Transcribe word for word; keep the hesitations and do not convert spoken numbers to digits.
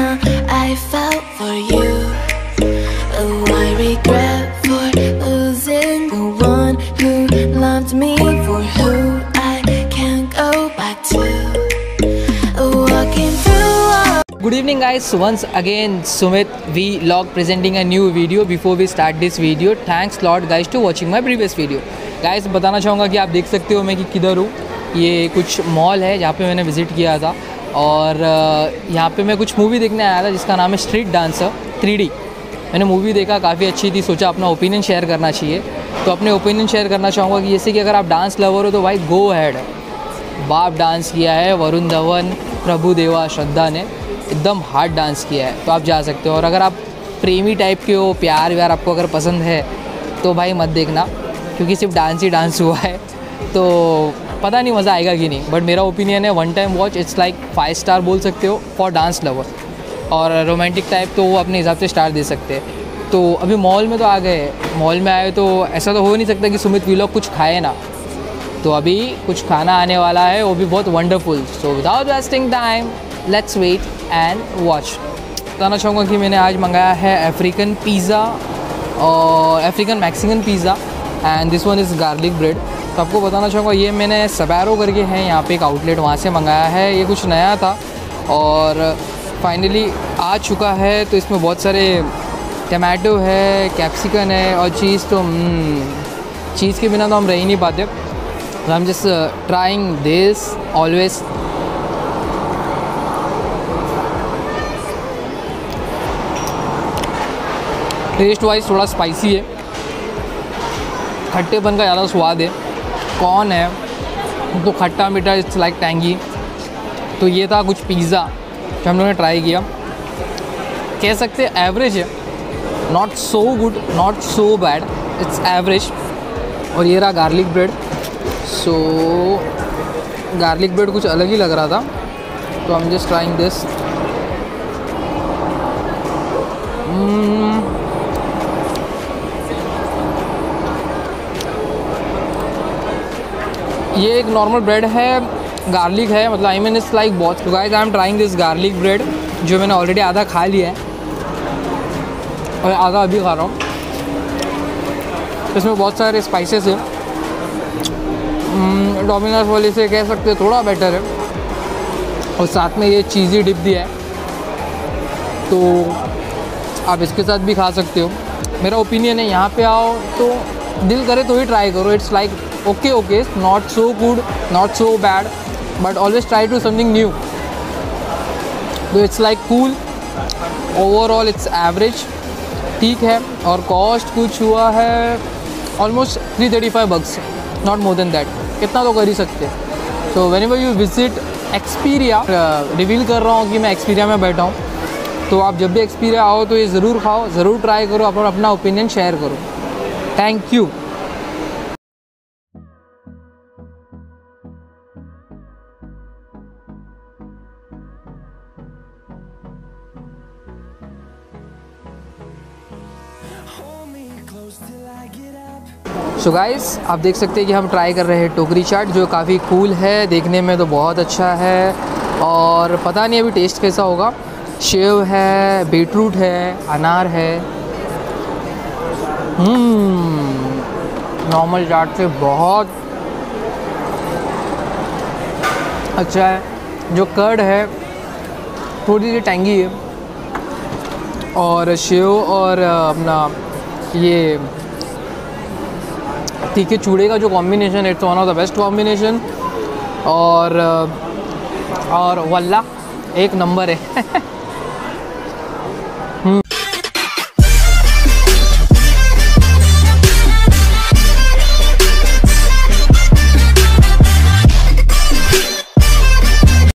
I felt for you. Oh, I regret for losing the one who loved me, for who I can't go back to. Walking through. Good evening guys, once again Sumit V Log presenting a new video. Before we start this video, thanks lot guys to watching my previous video. Guys बताना चाहूँगा कि आप देख सकते हो मैं कि किधर हूँ. ये कुछ मॉल है जहाँ पे मैंने विज़िट किया था और यहाँ पे मैं कुछ मूवी देखने आया था जिसका नाम है स्ट्रीट डांसर थ्री डी. मैंने मूवी देखा, काफ़ी अच्छी थी, सोचा अपना ओपिनियन शेयर करना चाहिए. तो अपने ओपिनियन शेयर करना चाहूँगा कि जैसे कि अगर आप डांस लवर हो तो भाई गो हैड. बाप डांस किया है, वरुण धवन, प्रभु देवा, श्रद्धा ने एकदम हार्ड डांस किया है, तो आप जा सकते हो. और अगर आप प्रेमी टाइप के हो, प्यार व्यार आपको अगर पसंद है तो भाई मत देखना, क्योंकि सिर्फ डांस ही डांस हुआ है तो पता नहीं मज़ा आएगा कि नहीं. बट मेरा ओपिनियन है one time watch, it's like five star बोल सकते हो फॉर डांस लवर. और रोमांटिक टाइप तो वो अपने हिसाब से स्टार दे सकते हैं. तो अभी मॉल में तो आ गए, मॉल में आए तो ऐसा तो हो नहीं सकता कि सुमित वी लॉग कुछ खाए ना. तो अभी कुछ खाना आने वाला है, वो भी बहुत wonderful. So without wasting time let's wait and watch. बताना चाहूँगा कि मैंने आज मंगाया है अफ्रीकन पिज़्ज़ा और African Mexican pizza and this one is garlic bread. तो आपको बताना चाहूँगा ये मैंने सबैरो करके है यहाँ पे एक आउटलेट, वहाँ से मंगाया है. ये कुछ नया था और फाइनली आ चुका है. तो इसमें बहुत सारे टमाटो है, कैप्सिकन है और चीज़. तो चीज़ के बिना तो हम रह ही नहीं पाते. तो I am just trying this always. Taste wise थोड़ा स्पाइसी है, खट्टेपन का ज़्यादा स्वाद है. कॉर्न है तो खट्टा मीठा, इट्स लाइक टैंगी. तो ये था कुछ पिज़्ज़ा जो हम लोगों ने ट्राई किया. कह सकते हैं एवरेज है, not so good not so bad, it's average. और ये रहा garlic bread. So garlic bread कुछ अलग ही लग रहा था, तो I am just trying this. ये एक नॉर्मल ब्रेड है, गार्लिक है, मतलब आई मीन इट्स लाइक बहुत. Guys I am trying this garlic bread जो मैंने ऑलरेडी आधा खा लिया है और आधा अभी खा रहा हूँ. इसमें बहुत सारे स्पाइसेस हैं. डोमिनोज वाले से कह सकते हैं थोड़ा बेटर है. और साथ में ये चीज़ी डिप दिया है, तो आप इसके साथ भी खा सकते हो. मेरा ओपिनियन है यहाँ पे आओ तो दिल करे तो ही ट्राई करो. It's like okay okay not so good not so bad but always try to something new. so it's like cool overall, it's average, ठीक है. और कॉस्ट कुछ हुआ है almost three thirty five bucks, not more than that. इतना तो कर ही सकते हैं. So whenever you visit Experia, reveal कर रहा हूँ कि मैं एक्सपीरिया में बैठा हूँ, तो आप जब भी एक्सपीरिया आओ तो ये ज़रूर खाओ, ज़रूर ट्राई करो, अपना अपना ओपिनियन शेयर करो. Thank you. सो गाइस आप देख सकते हैं कि हम ट्राई कर रहे हैं टोकरी चाट, जो काफ़ी कूल है, देखने में तो बहुत अच्छा है. और पता नहीं अभी टेस्ट कैसा होगा. सेव है, बीटरूट है, अनार है. नॉर्मल चाट से बहुत अच्छा है. जो कर्ड है थोड़ी सी टैंगी है, और सेव और अपना ये तीखे चूड़े का जो कॉम्बिनेशन है, it's one of the best combination. और और वल्ला एक नंबर है.